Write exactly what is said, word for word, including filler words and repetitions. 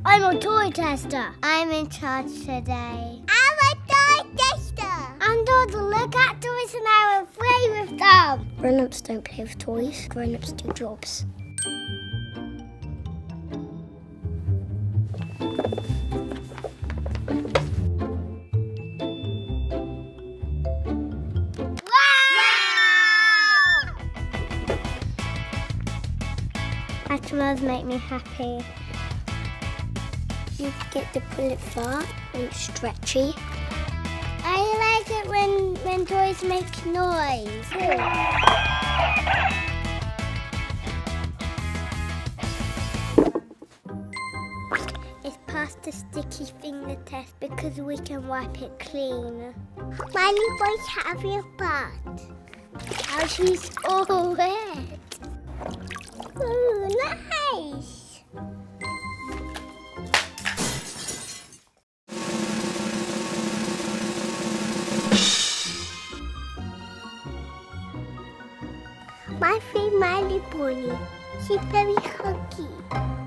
I'm a toy tester. I'm in charge today. I'm a toy tester. I'm Toddler. Look at toys and I will play with them. Grown-ups don't play with toys. Grown-ups do jobs. Animals make me happy. You get to pull it far and it's stretchy. I like it when, when toys make noise. It's past the sticky finger test because we can wipe it clean. Miley boys have your butt. How she's all wet. Ooh, nice! My favorite Miley pony. She's very huggy.